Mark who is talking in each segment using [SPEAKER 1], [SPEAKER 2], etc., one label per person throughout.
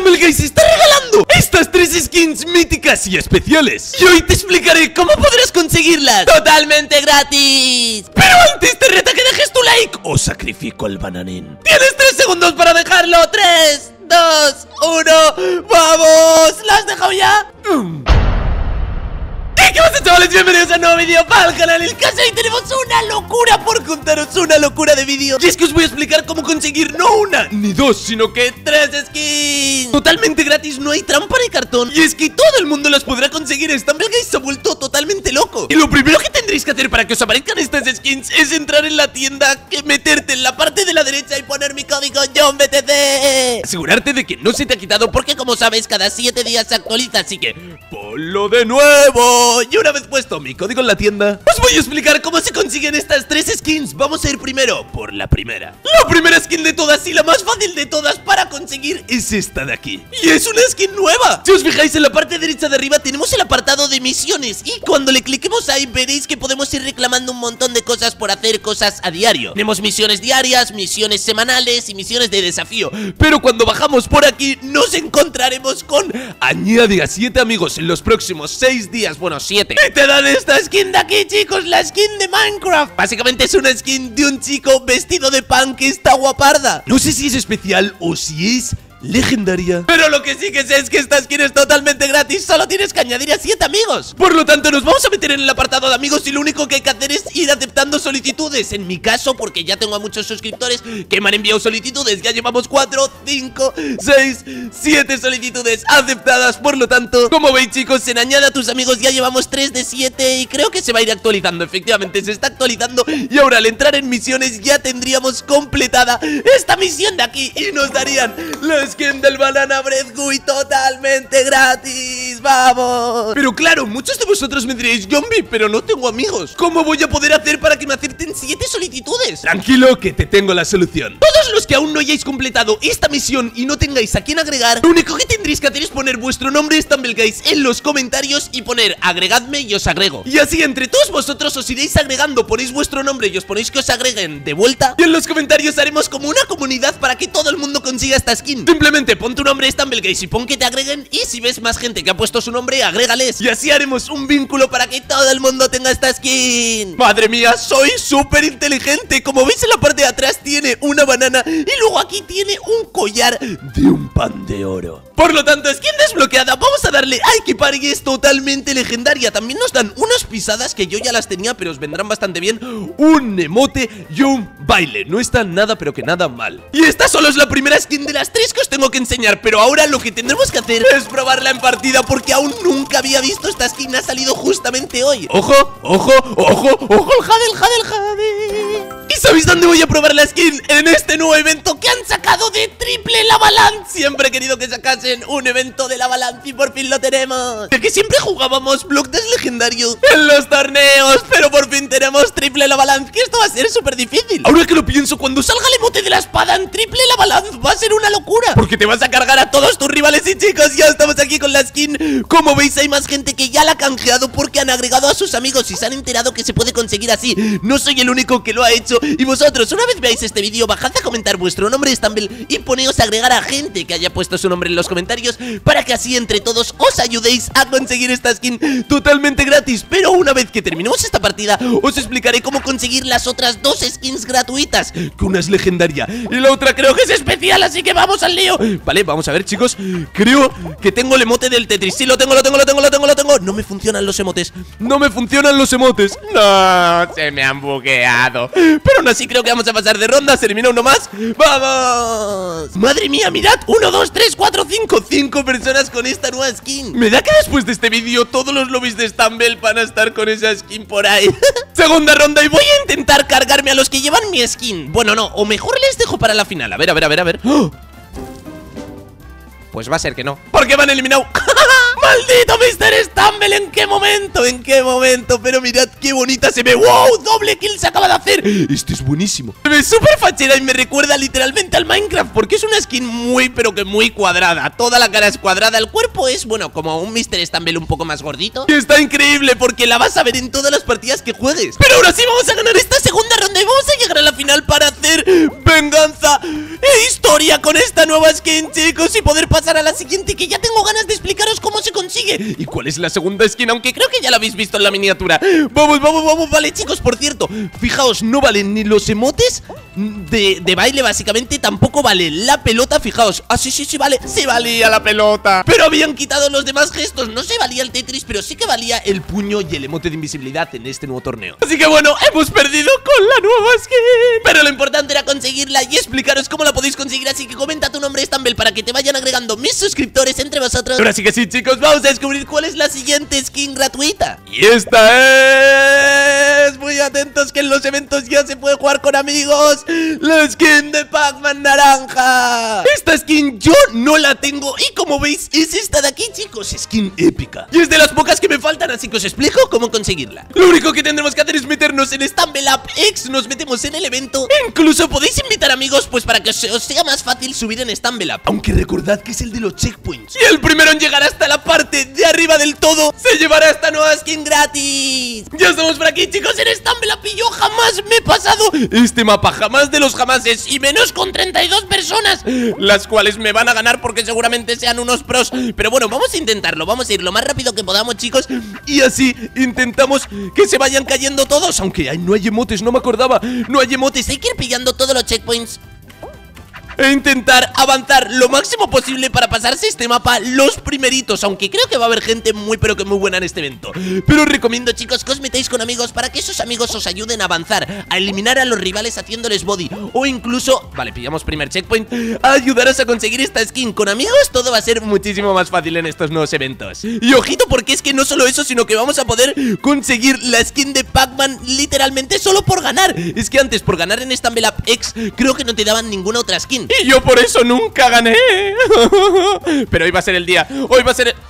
[SPEAKER 1] Stumble Guys está regalando estas 3 skins míticas y especiales. Y hoy te explicaré cómo podrás conseguirlas totalmente gratis. Pero antes te reto que dejes tu like o sacrifico al bananín. Tienes 3 segundos para dejarlo. 3, 2, 1. ¡Vamos! ¿Lo has dejado ya? ¿Qué pasa, chavales? Bienvenidos a un nuevo vídeo para el canal. El caso hoy tenemos una locura por contaros, una locura de vídeo. Y es que os voy a explicar cómo conseguir no una ni dos, sino que 3 skins totalmente gratis, no hay trampa ni cartón. Y es que todo el mundo las podrá conseguir. Stumble Guys se ha vuelto totalmente loco. Y lo primero que tendréis que hacer para que os aparezcan estas skins es entrar en la tienda, meterte en la parte de la derecha y poner mi código JOHNBTC. Asegurarte de que no se te ha quitado, porque como sabes cada 7 días se actualiza, así que ponlo de nuevo. Y una vez puesto mi código en la tienda, os voy a explicar cómo se consiguen estas 3 skins. Vamos a ir primero por la primera. La primera skin de todas y la más fácil de todas para conseguir es esta de aquí. Y es una skin nueva. Si os fijáis en la parte derecha de arriba tenemos el apartado de misiones. Y cuando le cliquemos ahí veréis que podemos ir reclamando un montón de cosas por hacer cosas a diario. Tenemos misiones diarias, misiones semanales y misiones de desafío. Pero cuando bajamos por aquí nos encontraremos con añade a 7 amigos en los próximos 6 días. Bueno, 7. Y te dan esta skin de aquí, chicos, la skin de Minecraft. Básicamente es una skin de un chico vestido de pan que está guaparda. No sé si es especial o si es legendaria, pero lo que sí que sé es que esta skin es totalmente gratis. Solo tienes que añadir a 7 amigos. Por lo tanto nos vamos a meter en el apartado de amigos y lo único que hay que hacer es ir aceptando solicitudes. En mi caso, porque ya tengo a muchos suscriptores que me han enviado solicitudes, ya llevamos 4, 5, 6, 7 solicitudes aceptadas. Por lo tanto, como veis, chicos, en añade a tus amigos ya llevamos 3 de 7 y creo que se va a ir actualizando. Efectivamente se está actualizando y ahora al entrar en misiones ya tendríamos completada esta misión de aquí y nos darían la skin del Banana Bread GUI totalmente gratis. ¡Vamos! Pero claro, muchos de vosotros me diréis: Zombie, pero no tengo amigos. ¿Cómo voy a poder hacer para que me acepten 7 solicitudes? Tranquilo, que te tengo la solución. Todos los que aún no hayáis completado esta misión y no tengáis a quién agregar, lo único que tendréis que hacer es poner vuestro nombre Stumble Guys en los comentarios y poner agregadme y os agrego. Y así entre todos vosotros os iréis agregando, ponéis vuestro nombre y os ponéis que os agreguen de vuelta. Y en los comentarios haremos como una comunidad para que todo el mundo consiga esta skin. Simplemente pon tu nombre Stumble Guys y pon que te agreguen, y si ves más gente que ha puesto su nombre, agrégales. Y así haremos un vínculo para que todo el mundo tenga esta skin. Madre mía, soy súper inteligente. Como veis en la parte de atrás tiene una banana y luego aquí tiene un collar de un pan de oro. Por lo tanto, skin desbloqueada. Vamos a darle a equipar y es totalmente legendaria. También nos dan unas pisadas que yo ya las tenía, pero os vendrán bastante bien. Un emote y un baile. No está nada, pero que nada mal. Y esta solo es la primera skin de las 3 que os tengo que enseñar, pero ahora lo que tendremos que hacer es probarla en partida, porque aún nunca había visto esta skin. Ha salido justamente hoy. ¡Ojo! ¡Ojo! ¡Ojo! ¡Ojo! ¡El Jade! ¿Y sabéis dónde voy a probar la skin? En este nuevo evento que han sacado de Triple Lavaland. Siempre he querido que sacasen un evento de Lavaland y por fin lo tenemos. De que siempre jugábamos Block Dash legendario en los torneos, pero por fin tenemos Triple Lavaland, que esto va a ser súper difícil. Ahora que lo pienso, cuando salga el emote de la espada en Triple Lavaland va a ser una locura, porque te vas a cargar a todos tus rivales. Y chicos, ya estamos aquí con la skin. Como veis, hay más gente que ya la ha canjeado porque han agregado a sus amigos y se han enterado que se puede conseguir así. No soy el único que lo ha hecho. Y vosotros, una vez veáis este vídeo, bajad a comentar vuestro nombre Stumble y poneos a agregar a gente que haya puesto su nombre en los comentarios, para que así entre todos os ayudéis a conseguir esta skin totalmente gratis. Pero una vez que terminemos esta partida, os explicaré cómo conseguir las otras 2 skins gratuitas, que una es legendaria y la otra creo que es especial, así que vamos al lío. Vale, vamos a ver, chicos. Creo que tengo el emote del Tetris. Sí, lo tengo. No me funcionan los emotes. No, se me han bugueado. Pero aún así creo que vamos a pasar de ronda. Se elimina uno más. ¡Vamos! Madre mía, mirad, 1, 2, 3, 4, 5 personas con esta nueva skin. Me da que después de este vídeo todos los lobbies de Stumble van a estar con esa skin por ahí. Segunda ronda y voy a intentar cargarme a los que llevan mi skin. Bueno, no, o mejor les dejo para la final. A ver. ¡Oh! Pues va a ser que no, porque me han eliminado. ¡Maldito Mr. Stumble! ¿En qué momento? ¿En qué momento? Pero mirad qué bonita se ve. ¡Wow! ¡Doble kill se acaba de hacer! Esto es buenísimo. Se ve súper fachera y me recuerda literalmente al Minecraft, porque es una skin muy, pero que muy cuadrada. Toda la cara es cuadrada. El cuerpo es, bueno, como un Mr. Stumble un poco más gordito. Y está increíble porque la vas a ver en todas las partidas que juegues. Pero ahora sí vamos a ganar esta segunda ronda y vamos a llegar a la final para hacer venganza e historia con esta nueva skin, chicos, y poder pasar a la siguiente, que ya tengo ganas de explicaros cómo se consigue y cuál es la segunda skin, aunque creo que ya la habéis visto en la miniatura. Vamos, vale, chicos, por cierto, fijaos, no valen ni los emotes de baile, básicamente, tampoco vale la pelota, fijaos. Ah, sí, vale, sí valía la pelota, pero habían quitado los demás gestos. No se valía el Tetris, pero sí que valía el puño y el emote de invisibilidad en este nuevo torneo. Así que bueno, hemos perdido con la nueva skin, pero lo importante era conseguirla y explicaros cómo la podéis conseguir. Así que comenta tu nombre, Stumble, para que te vayan agregando mis suscriptores entre vosotros. Ahora sí que sí, chicos, vamos a descubrir cuál es la siguiente skin gratuita. Y esta es... Muy atentos, que en los eventos ya se puede jugar con amigos. La skin de Pac-Man naranja. Esta skin yo no la tengo y como veis es esta de aquí, chicos. Skin épica. Y es de las pocas que me faltan, así que os explico cómo conseguirla. Lo único que tendremos que hacer es meternos en Stumble Up X. Nos metemos en el evento. Incluso podéis invitar amigos, pues para que os sea más fácil subir en Stumble Up. Aunque recordad que es el de los checkpoints. Y el primero en llegar hasta la parte de arriba del todo se llevará esta nueva skin gratis. Ya estamos por aquí, chicos, en Stumble Up, y yo jamás me he pasado este mapa, jamás de los jamases, y menos con 32 personas, las cuales me van a ganar porque seguramente sean unos pros. Pero bueno, vamos a intentarlo, vamos a ir lo más rápido que podamos, chicos, y así intentamos que se vayan cayendo todos. Aunque no hay emotes, no me acordaba. No hay emotes, hay que ir pillando todos los checkpoints e intentar avanzar lo máximo posible para pasarse este mapa los primeritos. Aunque creo que va a haber gente muy pero que muy buena en este evento. Pero os recomiendo, chicos, que os metáis con amigos para que esos amigos os ayuden a avanzar, a eliminar a los rivales haciéndoles body, o incluso, vale, pillamos primer checkpoint, a ayudaros a conseguir esta skin. Con amigos todo va a ser muchísimo más fácil en estos nuevos eventos. Y ojito, porque es que no solo eso, sino que vamos a poder conseguir la skin de Pac-Man literalmente solo por ganar. Es que antes, por ganar en Stumble Up X, creo que no te daban ninguna otra skin, y yo por eso nunca gané. Pero hoy va a ser el día. Hoy va a ser el...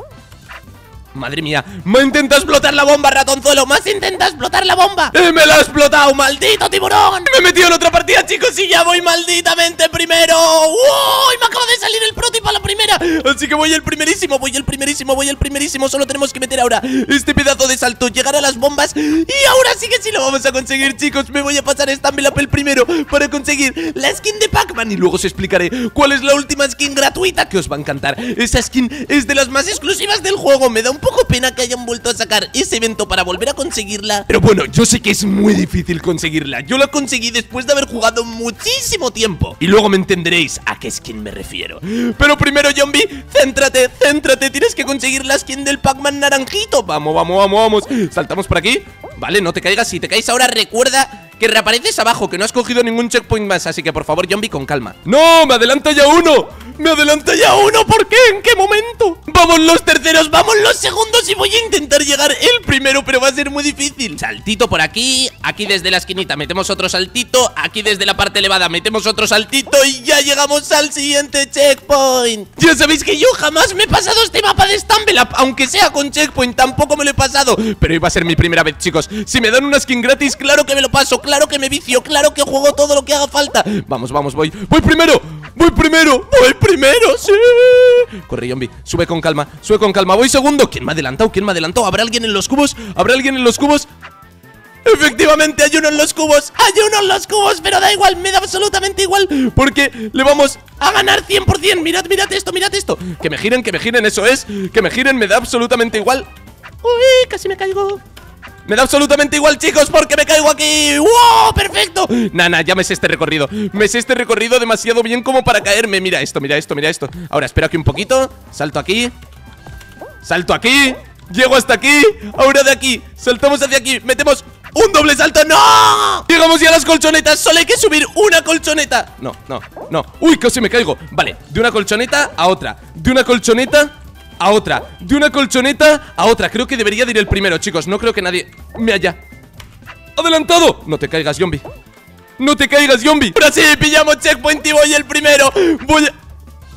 [SPEAKER 1] Madre mía, me intenta explotar la bomba, ratonzuelo. Más intenta explotar la bomba. Me la ha explotado, maldito tiburón. Me he metido en otra partida, chicos, y ya voy malditamente primero. ¡Wow! Y me acaba de salir el prototipo a la primera. Así que voy el primerísimo, voy el primerísimo. Solo tenemos que meter ahora este pedazo de salto, llegar a las bombas, y ahora sí que sí lo vamos a conseguir, chicos. Me voy a pasar Stumble Up el primero para conseguir la skin de Pac-Man, y luego os explicaré cuál es la última skin gratuita que os va a encantar. Esa skin es de las más exclusivas del juego. Me da un poco pena que hayan vuelto a sacar ese evento para volver a conseguirla, pero bueno, yo sé que es muy difícil conseguirla. Yo la conseguí después de haber jugado muchísimo tiempo, y luego me entenderéis a qué skin me refiero. Pero primero, Zombie, céntrate. Tienes que conseguir la skin del Pac-Man naranjito. Vamos. Saltamos por aquí. Vale, no te caigas. Si te caes ahora, recuerda que reapareces abajo, que no has cogido ningún checkpoint más. Así que por favor, Zombie, con calma. ¡No! ¡Me adelanta ya uno! ¿Por qué? ¿En qué momento? Vamos los terceros, vamos los segundos, y voy a intentar llegar el primero, pero va a ser muy difícil. Saltito por aquí. Aquí desde la esquinita metemos otro saltito. Aquí desde la parte elevada metemos otro saltito, y ya llegamos al siguiente checkpoint. Ya sabéis que yo jamás me he pasado este mapa de Stumble Up, aunque sea con checkpoint, tampoco me lo he pasado. Pero hoy va a ser mi primera vez, chicos. Si me dan una skin gratis, claro que me lo paso, claro que me vicio, claro que juego todo lo que haga falta. Vamos, voy primero, sí. Corre, Zombie, sube con calma, voy segundo. ¿Quién me ha adelantado? ¿Habrá alguien en los cubos? Efectivamente, hay uno en los cubos, pero da igual, me da absolutamente igual, porque le vamos a ganar 100%. Mirad esto. Que me giren, eso es. Que me giren, me da absolutamente igual. Uy, casi me caigo. Me da absolutamente igual, chicos, porque me caigo aquí. ¡Wow! ¡Perfecto! Nana, ya me sé este recorrido. Demasiado bien como para caerme. Mira esto. Ahora espero aquí un poquito. Salto aquí. Llego hasta aquí. Ahora de aquí. Saltamos hacia aquí. Metemos un doble salto. ¡No! Llegamos ya a las colchonetas. Solo hay que subir una colchoneta. No. Uy, casi me caigo. Vale, de una colchoneta a otra. De una colchoneta a otra. Creo que debería de ir el primero, chicos. No creo que nadie me haya adelantado. No te caigas, Zombie. Ahora sí, pillamos checkpoint y voy el primero.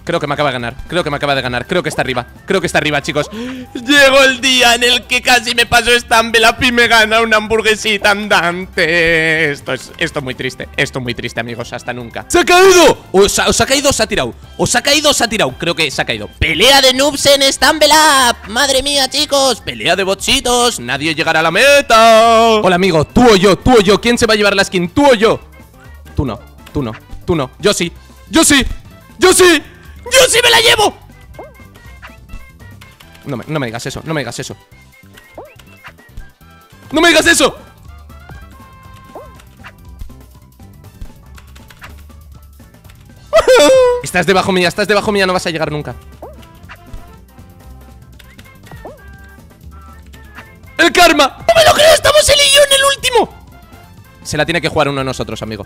[SPEAKER 1] Creo que me acaba de ganar, creo que me acaba de ganar. Creo que está arriba, chicos. Llegó el día en el que casi me paso Stumble Up y me gana una hamburguesita andante. Esto es muy triste. Esto es muy triste, amigos, hasta nunca. ¡Se ha caído! ¿Os ha caído o se ha tirado? ¿Os ha caído o se ha tirado? Creo que se ha caído. Pelea de noobs en Stumble Up. Madre mía, chicos. Pelea de botsitos. Nadie llegará a la meta. Hola, amigo, tú o yo, tú o yo. ¿Quién se va a llevar la skin? ¿Tú o yo? Tú no, tú no, tú no. Yo sí, yo sí, yo sí. ¡Yo sí me la llevo! No me digas eso, no me digas eso. ¡No me digas eso! Estás debajo mía, no vas a llegar nunca. ¡El karma! ¡No me lo creo! ¡Estamos él y yo en el último! Se la tiene que jugar uno de nosotros, amigo.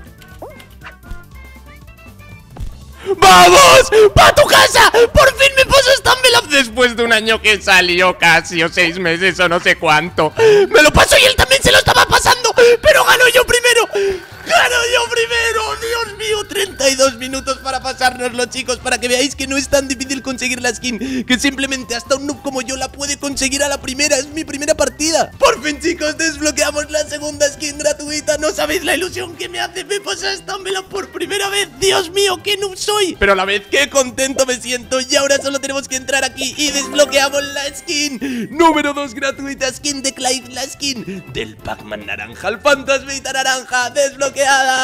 [SPEAKER 1] ¡Vamos! ¡Pa' tu casa! ¡Por fin me paso Stumble Up! Después de un año que salió casi, o 6 meses o no sé cuánto. Me lo paso y él también se lo estaba pasando. Pero gano yo primero. ¡Gano yo primero! ¡Dios mío! 32 minutos para pasárnoslo, chicos. Para que veáis que no es tan difícil conseguir la skin. Que simplemente hasta un noob como yo la puede conseguir a la primera. Es mi primera partida. Por fin, chicos, desbloqueamos la segunda skin gratuita. No sabéis la ilusión que me hace. Me paso Stumble Up por primera vez. ¡Dios mío! ¡Qué noob soy! Pero a la vez, qué contento me siento. Y ahora solo tenemos que entrar aquí y desbloqueamos la skin número 2 gratuita. Skin de Clive, la skin del Pac-Man naranja, el fantasmita naranja. Desbloqueada,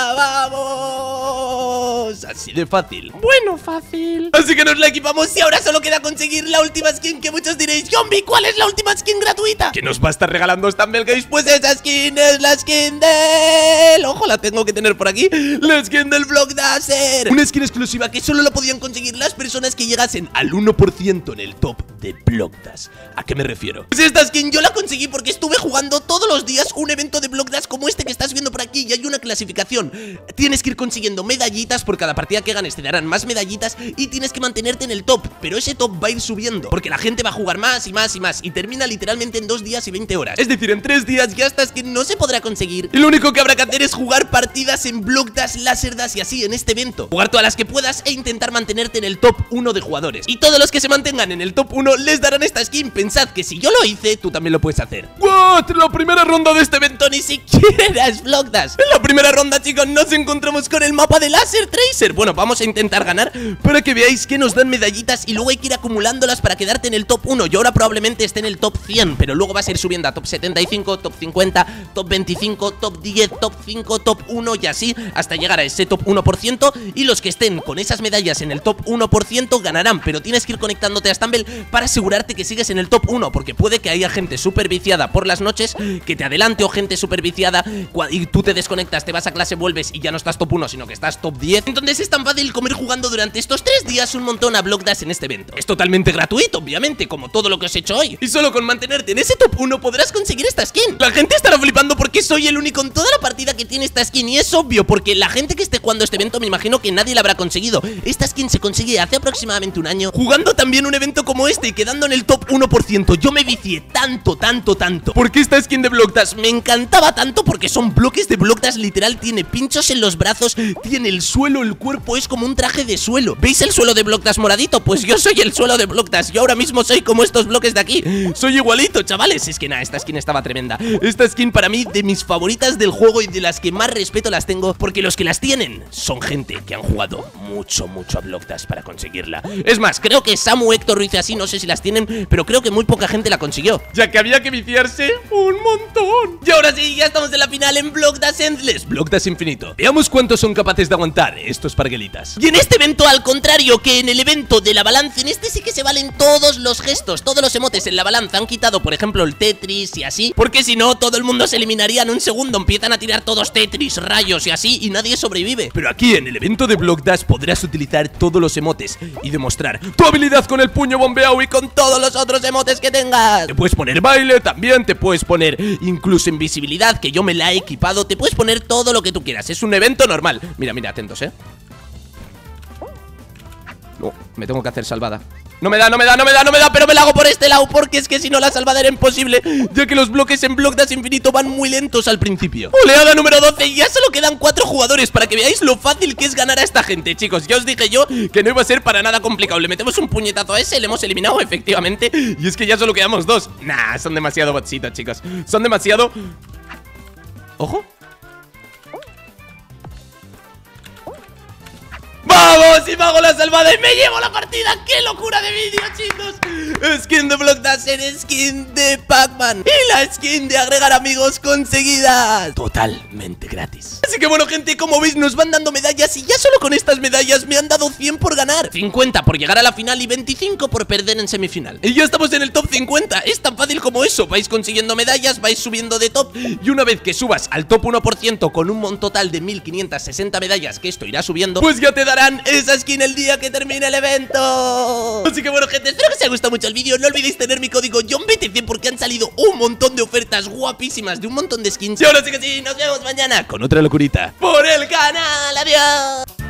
[SPEAKER 1] vamos. Así de fácil. Bueno, fácil. Así que nos la equipamos y ahora solo queda conseguir la última skin. Que muchos diréis, Zombie, ¿cuál es la última skin gratuita? Que nos va a estar regalando Stumble Guys. Pues esa skin es la skin del... Ojo, la tengo que tener por aquí. La skin del Blockdasher. Una skin exclusiva que solo lo podían conseguir las personas que llegasen al 1% en el top de Blockdash. ¿A qué me refiero? Pues esta skin yo la conseguí porque estuve jugando todos los días un evento de Blockdash como este que estás viendo por aquí. Y hay una clasificación. Tienes que ir consiguiendo medallitas. Por cada partida que ganes te darán más medallitas. Y tienes que mantenerte en el top. Pero ese top va a ir subiendo porque la gente va a jugar más y más y más. Y termina literalmente en 2 días y 20 horas. Es decir, en 3 días ya esta skin no se podrá conseguir. Y lo único que habrá que hacer es jugar partidas en Blockdash, Laserdash y así en este evento. Jugar todas las que puedas e intentar mantenerte en el top 1 de jugadores. Y todos los que se mantengan en el top 1 les darán esta skin. Pensad que si yo lo hice, tú también lo puedes hacer. ¿What? La primera ronda de este evento ni siquiera es Blockdash. En la primera ronda, chicos, nos encontramos con el mapa de Laser Tracer. Bueno, vamos a intentar ganar para que veáis que nos dan medallitas y luego hay que ir acumulándolas para quedarte en el top 1. Yo ahora probablemente esté en el top 100, pero luego vas a ir subiendo a top 75, top 50, top 25, top 10, top 5, top 1 y así hasta llegar a ese top 1%. Y los que estén con esas medallas en el top 1% ganarán, pero tienes que ir conectándote a Stumble para asegurarte que sigues en el top 1, porque puede que haya gente súper viciada por las noches que te adelante o gente súper viciada y tú te desconectas, te vas a clase, vuelves y ya no estás top 1, sino que estás top 10. Entonces es tan fácil como ir jugando durante estos 3 días un montón a Blockdash en este evento. Es totalmente gratuito, obviamente, como todo lo que os he hecho hoy. Y solo con mantenerte en ese top 1 podrás conseguir esta skin. La gente estará flipando porque soy el único en toda la partida que tiene esta skin. Y es obvio, porque la gente que esté jugando este evento me imagino que nadie la habrá conseguido. Esta skin se consigue hace aproximadamente un año, jugando también un evento como este y quedando en el top 1%. Yo me vicié tanto, porque esta skin de Blockdash me encantaba tanto, porque son bloques de Blockdash. Literal, tiene pinchos en los brazos, tiene el suelo, el cuerpo es como un traje de suelo. ¿Veis el suelo de Blockdash moradito? Pues yo soy el suelo de Blockdash. Yo ahora mismo soy como estos bloques de aquí. Soy igualito, chavales. Es que nada, esta skin estaba tremenda. Esta skin para mí de mis favoritas del juego y de las que más respeto las tengo, porque los que las tienen son gente que han jugado mucho a Blockdash para conseguirla. Es más, creo que Samu Héctor lo hizo así, no sé si las tienen, pero creo que muy poca gente la consiguió, ya que había que viciarse un montón. Y ahora sí, ya estamos en la final en Blockdash Endless, Blockdash Infinito. Veamos cuántos son capaces de aguantar estos parguelitas. Y en este evento, al contrario que en el evento de la balanza, en este sí que se valen todos los gestos, todos los emotes. En la balanza han quitado, por ejemplo, el Tetris y así, porque si no, todo el mundo se eliminaría en un segundo. Empiezan a tirar todos Tetris, rayos y así, y nadie sobrevive. Pero aquí, en el evento de Blockdash, podrás utilizar todos los emotes y demostrar tu habilidad con el puño bombeado y con todos los otros emotes que tengas. Te puedes poner baile, también te puedes poner incluso invisibilidad, que yo me la he equipado. Te puedes poner todo lo que tú quieras, es un evento normal. Mira, atentos, No, me tengo que hacer salvada. No me da, pero me la hago por este lado, porque es que si no la salvada era imposible, ya que los bloques en Block Dash Infinito van muy lentos al principio. Oleada número 12, y ya solo quedan 4 jugadores para que veáis lo fácil que es ganar a esta gente, chicos. Ya os dije yo que no iba a ser para nada complicado. Le metemos un puñetazo a ese, le hemos eliminado efectivamente, y es que ya solo quedamos 2. Nah, son demasiado botsitos, chicos. Son demasiado... ¡Ojo! ¡Vamos! Y me hago la salvada y me llevo la partida. ¡Qué locura de vídeo, chicos! Skin de Block Dash, skin de Pac-Man y la skin de agregar amigos conseguida totalmente gratis. Así que bueno, gente, como veis nos van dando medallas, y ya solo con estas medallas me han dado 100 por ganar, 50 por llegar a la final y 25 por perder en semifinal. Y ya estamos en el top 50, es tan fácil como eso. Vais consiguiendo medallas, vais subiendo de top, y una vez que subas al top 1% con un total de 1560 medallas, que esto irá subiendo, pues ya te darán esa skin el día que termine el evento. Así que bueno, gente, espero que os haya gustado mucho el vídeo. No olvidéis tener mi código JONBTC, porque han salido un montón de ofertas guapísimas de un montón de skins. Y ahora sí que sí, nos vemos mañana con otra locurita por el canal. Adiós.